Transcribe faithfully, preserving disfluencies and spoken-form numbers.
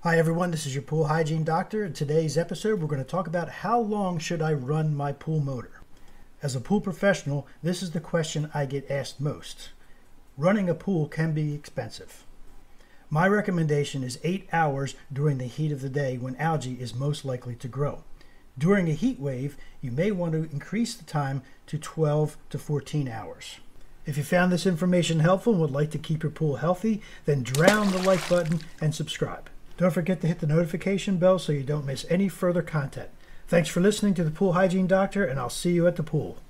Hi everyone, this is your pool hygiene doctor. In today's episode, we're going to talk about how long should I run my pool motor. As a pool professional, this is the question I get asked most. Running a pool can be expensive. My recommendation is eight hours during the heat of the day when algae is most likely to grow. During a heat wave, you may want to increase the time to twelve to fourteen hours. If you found this information helpful and would like to keep your pool healthy, then drown the like button and subscribe. Don't forget to hit the notification bell so you don't miss any further content. Thanks for listening to the Pool Hygiene Doctor, and I'll see you at the pool.